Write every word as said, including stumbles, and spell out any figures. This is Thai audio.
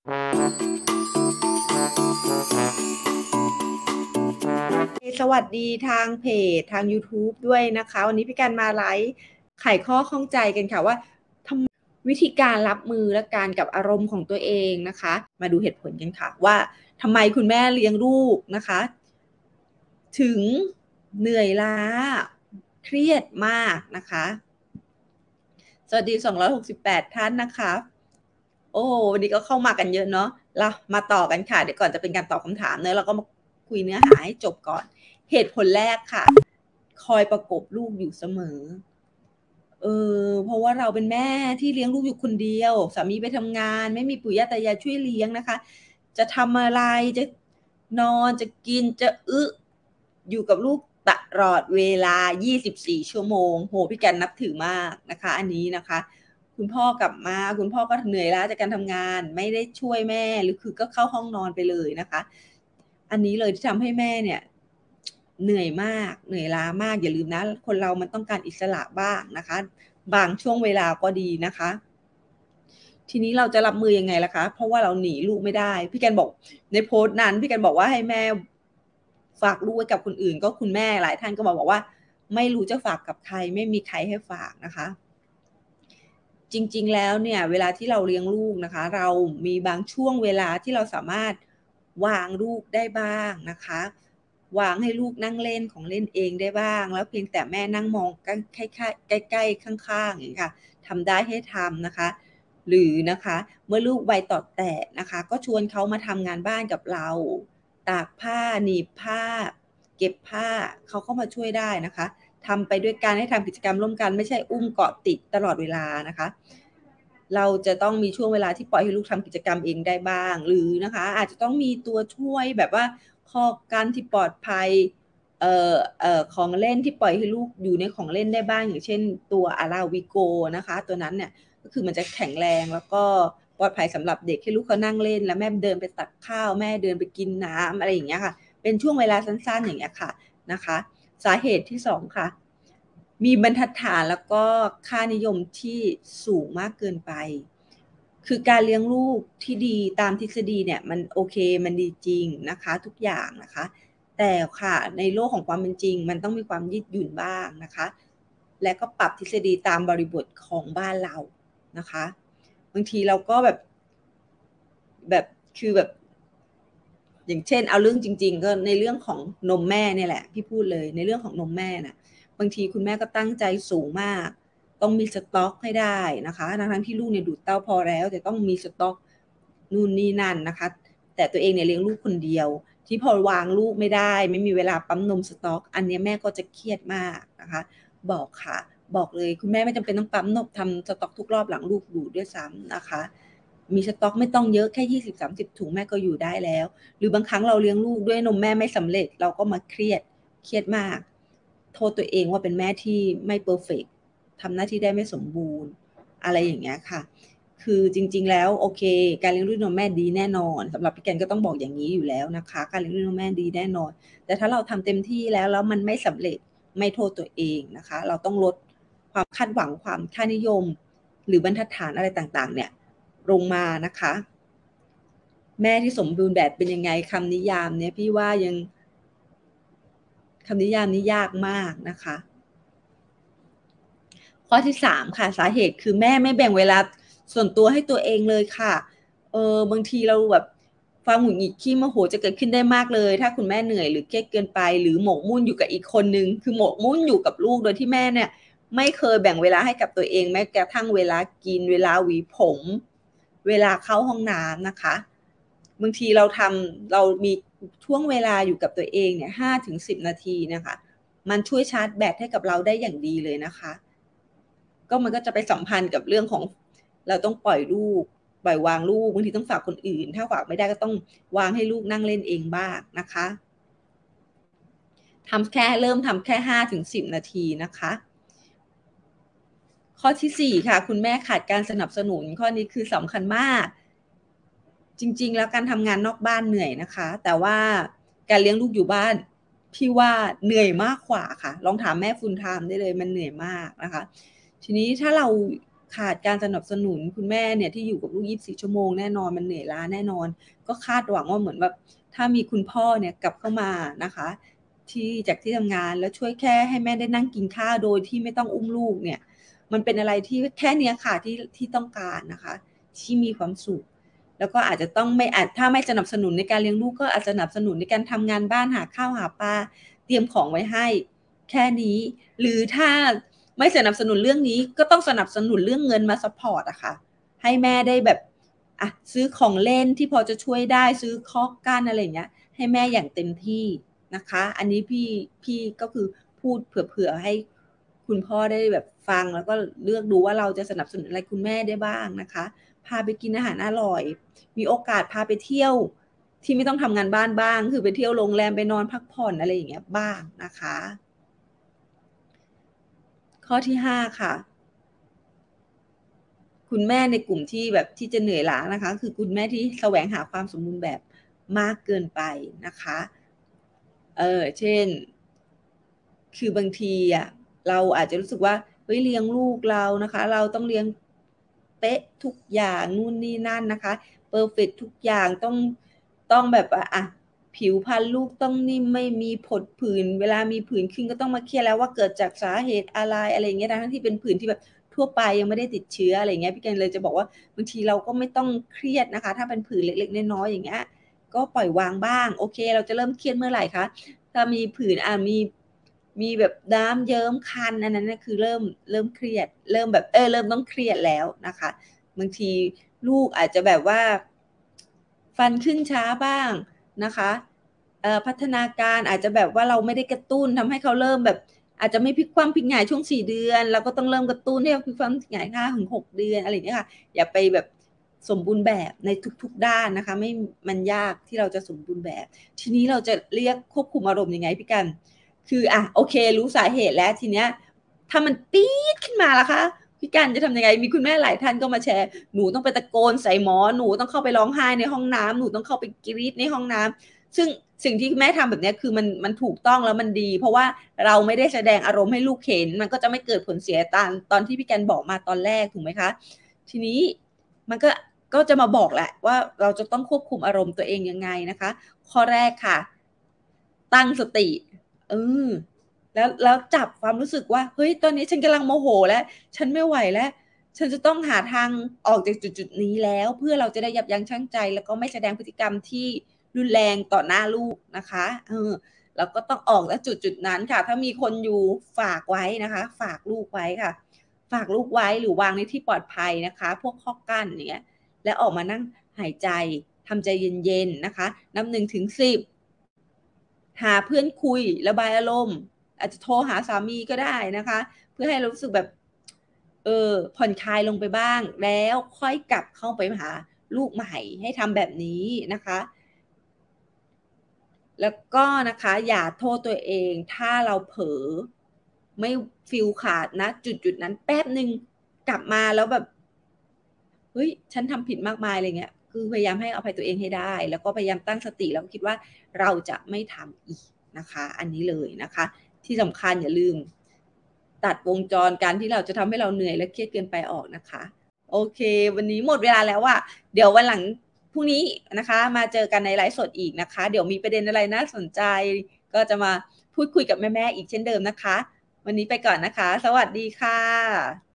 สวัสดีทางเพจทาง YouTube ด้วยนะคะวันนี้พี่กันมาไลฟ์ไขข้อข้องใจกันค่ะว่าทำวิธีการรับมือและการกับอารมณ์ของตัวเองนะคะมาดูเหตุผลกันค่ะว่าทำไมคุณแม่เลี้ยงลูกนะคะถึงเหนื่อยล้าเครียดมากนะคะสวัสดีสองร้อยหกสิบแปดท่านนะคะโอ้วันนี้ก็เข้ามากันเยอะเนาะเรามาต่อกันค่ะเดี๋ยวก่อนจะเป็นการตอบคำถามเนอะเราก็มาคุยเนื้อหาให้จบก่อนเหตุผลแรกค่ะคอยประกบลูกอยู่เสมอเออเพราะว่าเราเป็นแม่ที่เลี้ยงลูกอยู่คนเดียวสามีไปทำงานไม่มีปู่ย่าตายายช่วยเลี้ยงนะคะจะทำอะไรจะนอนจะกินจะอึอยู่กับลูกตลอดเวลายี่สิบสี่ชั่วโมงโหพี่แกนนับถือมากนะคะอันนี้นะคะคุณพ่อกลับมาคุณพ่อก็เหนื่อยล้าจากการทำงานไม่ได้ช่วยแม่หรือคือก็เข้าห้องนอนไปเลยนะคะอันนี้เลยที่ทำให้แม่เนี่ยเหนื่อยมากเหนื่อยล้ามากอย่าลืมนะคนเรามันต้องการอิสระบ้างนะคะบางช่วงเวลาก็ดีนะคะทีนี้เราจะรับมือยังไงล่ะคะเพราะว่าเราหนีลูกไม่ได้พี่แกนบอกในโพสต์นั้นพี่แกนบอกว่าให้แม่ฝากลูกไว้กับคนอื่นก็คุณแม่หลายท่านก็บอกว่าไม่รู้จะฝากกับใครไม่มีใครให้ฝากนะคะจริงๆแล้วเนี่ยเวลาที่เราเลี้ยงลูกนะคะเรามีบางช่วงเวลาที่เราสามารถวางลูกได้บ้างนะคะวางให้ลูกนั่งเล่นของเล่นเองได้บ้างแล้วเพียงแต่แม่นั่งมองใกล้ๆใกล้ๆข้างๆอย่างนี้ค่ะทำได้ให้ทำนะคะหรือนะคะเมื่อลูกวัยต่อแตะนะคะก็ชวนเขามาทำงานบ้านกับเราตากผ้าหนีบผ้าเก็บผ้าเขาก็มาช่วยได้นะคะทำไปด้วยการให้ทำกิจกรรมร่วมกันไม่ใช่อุ้มเกาะติดตลอดเวลานะคะเราจะต้องมีช่วงเวลาที่ปล่อยให้ลูกทำกิจกรรมเองได้บ้างหรือนะคะอาจจะต้องมีตัวช่วยแบบว่าข้อกันที่ปลอดภัยเอ่อเอ่อของเล่นที่ปล่อยให้ลูกอยู่ในของเล่นได้บ้างอย่างเช่นตัวอาราวิโกนะคะตัวนั้นเนี่ยก็คือมันจะแข็งแรงแล้วก็ปลอดภัยสำหรับเด็กให้ลูกเขานั่งเล่นแล้วแม่เดินไปตักข้าวแม่เดินไปกินน้ำอะไรอย่างเงี้ยค่ะเป็นช่วงเวลาสั้นๆอย่างเงี้ยค่ะนะคะสาเหตุที่สองค่ะมีบรรทัดฐานแล้วก็ค่านิยมที่สูงมากเกินไปคือการเลี้ยงลูกที่ดีตามทฤษฎีเนี่ยมันโอเคมันดีจริงนะคะทุกอย่างนะคะแต่ค่ะในโลกของความเป็นจริงมันต้องมีความยืดหยุ่นบ้างนะคะและก็ปรับทฤษฎีตามบริบทของบ้านเรานะคะบางทีเราก็แบบแบบคือแบบอย่างเช่นเอาเรื่องจริงๆก็ในเรื่องของนมแม่เนี่ยแหละพี่พูดเลยในเรื่องของนมแม่น่ะบางทีคุณแม่ก็ตั้งใจสูงมากต้องมีสต็อกให้ได้นะคะทั้งๆที่ลูกเนี่ยดูดเต้าพอแล้วแต่ต้องมีสต็อกนู่นนี่นั่นนะคะแต่ตัวเองเนี่ยเลี้ยงลูกคนเดียวที่พอวางลูกไม่ได้ไม่มีเวลาปั๊มนมสต็อกอันนี้แม่ก็จะเครียดมากนะคะบอกค่ะบอกเลยคุณแม่ไม่จำเป็นต้องปั๊มนมทำสต็อกทุกรอบหลังลูกดูดด้วยซ้ำนะคะมีสต็อกไม่ต้องเยอะแค่ยี่สิบสามสิบถุงแม่ก็อยู่ได้แล้วหรือบางครั้งเราเลี้ยงลูกด้วยนมแม่ไม่สำเร็จเราก็มาเครียดเครียดมากโทษตัวเองว่าเป็นแม่ที่ไม่เพอร์เฟกต์ทำหน้าที่ได้ไม่สมบูรณ์อะไรอย่างเงี้ยค่ะคือจริงๆแล้วโอเคการเลี้ยงลูกนมแม่ดีแน่นอนสำหรับพี่แกนก็ต้องบอกอย่างนี้อยู่แล้วนะคะการเลี้ยงลูกนมแม่ดีแน่นอนแต่ถ้าเราทำเต็มที่แล้วแล้วมันไม่สำเร็จไม่โทษตัวเองนะคะเราต้องลดความคาดหวังความค่านิยมหรือบรรทัดฐานอะไรต่างๆเนี่ยลงมานะคะแม่ที่สมบูรณ์แบบเป็นยังไงคำนิยามเนี่ยพี่ว่ายังคำนิยามนี้ยากมากนะคะข้อที่สามค่ะสาเหตุคือแม่ไม่แบ่งเวลาส่วนตัวให้ตัวเองเลยค่ะเออบางทีเราแบบความหงุดหงิดขี้โมโหจะเกิดขึ้นได้มากเลยถ้าคุณแม่เหนื่อยหรือเครียดเกินไปหรือหมกมุ่นอยู่กับอีกคนนึงคือหมกมุ่นอยู่กับลูกโดยที่แม่เนี่ยไม่เคยแบ่งเวลาให้กับตัวเองแม้กระทั่งเวลากินเวลาหวีผมเวลาเข้าห้องน้ำนะคะบางทีเราทำเรามีช่วงเวลาอยู่กับตัวเองเนี่ยห้าถึงสิบนาทีนะคะมันช่วยชาร์จแบตให้กับเราได้อย่างดีเลยนะคะก็มันก็จะไปสัมพันธ์กับเรื่องของเราต้องปล่อยลูกปล่อยวางลูกบางทีต้องฝากคนอื่นถ้าฝากไม่ได้ก็ต้องวางให้ลูกนั่งเล่นเองบ้างนะคะทำแค่เริ่มทำแค่ห้าถึงสิบนาทีนะคะข้อที่สี่ค่ะคุณแม่ขาดการสนับสนุนข้อนี้คือสำคัญมากจริงๆแล้วการทำงานนอกบ้านเหนื่อยนะคะแต่ว่าการเลี้ยงลูกอยู่บ้านพี่ว่าเหนื่อยมากกว่าค่ะลองถามแม่ฟูลไทม์ได้เลยมันเหนื่อยมากนะคะทีนี้ถ้าเราขาดการสนับสนุนคุณแม่เนี่ยที่อยู่กับลูกยี่สิบสี่ชั่วโมงแน่นอนมันเหนื่อยล้าแน่นอนก็คาดหวังว่าเหมือนแบบถ้ามีคุณพ่อเนี่ยกลับเข้ามานะคะที่จากที่ทำงานแล้วช่วยแค่ให้แม่ได้นั่งกินข้าวโดยที่ไม่ต้องอุ้มลูกเนี่ยมันเป็นอะไรที่แค่เนี้ยค่ะที่ที่ต้องการนะคะที่มีความสุขแล้วก็อาจจะต้องไม่อาจถ้าไม่สนับสนุนในการเลี้ยงลูกก็อาจจะสนับสนุนในการทำงานบ้านหาข้าวหาปลาเตรียมของไว้ให้แค่นี้หรือถ้าไม่สนับสนุนเรื่องนี้ก็ต้องสนับสนุนเรื่องเงินมาซัพพอร์ตอะค่ะให้แม่ได้แบบอ่ะซื้อของเล่นที่พอจะช่วยได้ซื้อคอกกั้นอะไรอย่างเงี้ยให้แม่อย่างเต็มที่นะคะอันนี้พี่พี่ก็คือพูดเผื่อๆให้คุณพ่อได้แบบฟังแล้วก็เลือกดูว่าเราจะสนับสนุนอะไรคุณแม่ได้บ้างนะคะพาไปกินอาหารอร่อยมีโอกาสพาไปเที่ยวที่ไม่ต้องทำงานบ้านบ้างคือไปเที่ยวโรงแรมไปนอนพักผ่อนอะไรอย่างเงี้ยบ้างนะคะข้อที่ห้าค่ะคุณแม่ในกลุ่มที่แบบที่จะเหนื่อยล้านะคะคือคุณแม่ที่แสวงหาความสมบูรณ์แบบมากเกินไปนะคะเออเช่นคือบางทีอ่ะเราอาจจะรู้สึกว่าเฮ้ยเลี้ยงลูกเรานะคะเราต้องเลี้ยงเป๊ะทุกอย่างนู่นนี่นั่นนะคะเพอร์เฟกต์ทุกอย่างต้องต้องแบบอ่ะผิวพรรณลูกต้องนิ่มไม่มีผดผื่นเวลามีผื่นขึ้นก็ต้องมาเครียดแล้วว่าเกิดจากสาเหตุอะไรอะไรอย่างเงี้ยทั้งที่เป็นผื่นที่แบบทั่วไปยังไม่ได้ติดเชื้ออะไรเงี้ยพี่แกนเลยจะบอกว่าบางทีเราก็ไม่ต้องเครียดนะคะถ้าเป็นผื่นเล็กๆน้อยๆอย่างเงี้ยก็ปล่อยวางบ้างโอเคเราจะเริ่มเครียดเมื่อไหร่คะถ้ามีผื่นอ่ะมีมีแบบน้ำเยิ้มคันอันนั้นนะคือเริ่มเริ่มเครียดเริ่มแบบเออเริ่มต้องเครียดแล้วนะคะบางทีลูกอาจจะแบบว่าฟันขึ้นช้าบ้างนะคะเอ่อพัฒนาการอาจจะแบบว่าเราไม่ได้กระตุ้นทำให้เขาเริ่มแบบอาจจะไม่พลิกคว่ำพลิกหงายช่วงสี่เดือนเราก็ต้องเริ่มกระตุ้นให้เขาพลิกคว่ำพลิกหงายห้าถึงหกเดือนอะไรอย่างเงี้ยค่ะอย่าไปแบบสมบูรณ์แบบในทุกๆด้านนะคะไม่มันยากที่เราจะสมบูรณ์แบบทีนี้เราจะเรียกควบคุมอารมณ์ยังไงพี่กันคืออ่ะโอเครู้สาเหตุแล้วทีเนี้ยถ้ามันปี๊ดขึ้นมาล่ะคะพี่กันจะทำยังไงมีคุณแม่หลายท่านก็มาแชร์หนูต้องไปตะโกนใส่หมอหนูต้องเข้าไปร้องไห้ในห้องน้ำหนูต้องเข้าไปกรี๊ดในห้องน้ำซึ่งสิ่งที่แม่ทำแบบนี้คือมันมันถูกต้องแล้วมันดีเพราะว่าเราไม่ได้แสดงอารมณ์ให้ลูกเห็นมันก็จะไม่เกิดผลเสียตามตอนที่พี่แกนบอกมาตอนแรกถูกไหมคะทีนี้มันก็ก็จะมาบอกแหละว่าเราจะต้องควบคุมอารมณ์ตัวเองยังไงนะคะข้อแรกค่ะตั้งสติเออแล้วแล้วจับความรู้สึกว่าเฮ้ยตอนนี้ฉันกำลังโมโหแล้วฉันไม่ไหวแล้วฉันจะต้องหาทางออกจากจุดๆนี้แล้วเพื่อเราจะได้ยับยั้งชั่งใจแล้วก็ไม่แสดงพฤติกรรมที่รุนแรงต่อหน้าลูกนะคะเออเราก็ต้องออกจากจุดจุดนั้นค่ะถ้ามีคนอยู่ฝากไว้นะคะฝากลูกไว้ค่ะฝากลูกไว้หรือวางในที่ปลอดภัยนะคะพวกข้อกั้นอย่างเงี้ยแล้วออกมานั่งหายใจทำใจเย็นๆนะคะนับหนึ่งถึงสิบหาเพื่อนคุยระบายอารมณ์อาจจะโทรหาสามีก็ได้นะคะเพื่อให้รู้สึกแบบเออผ่อนคลายลงไปบ้างแล้วค่อยกลับเข้าไปหาลูกใหม่ให้ทำแบบนี้นะคะแล้วก็นะคะอย่าโทษตัวเองถ้าเราเผลอไม่ฟิลขาดนะจุดๆนั้นแป๊บหนึ่งกลับมาแล้วแบบเฮ้ยฉันทำผิดมากมายอะไรเงี้ยคือพยายามให้อภัยตัวเองให้ได้แล้วก็พยายามตั้งสติแล้วคิดว่าเราจะไม่ทำอีกนะคะอันนี้เลยนะคะที่สำคัญอย่าลืมตัดวงจรการที่เราจะทำให้เราเหนื่อยและเครียดเกินไปออกนะคะโอเควันนี้หมดเวลาแล้วอะเดี๋ยววันหลังพรุ่งนี้นะคะมาเจอกันในไลฟ์สดอีกนะคะเดี๋ยวมีประเด็นอะไรน่าสนใจก็จะมาพูดคุยกับแม่ๆอีกเช่นเดิมนะคะวันนี้ไปก่อนนะคะสวัสดีค่ะ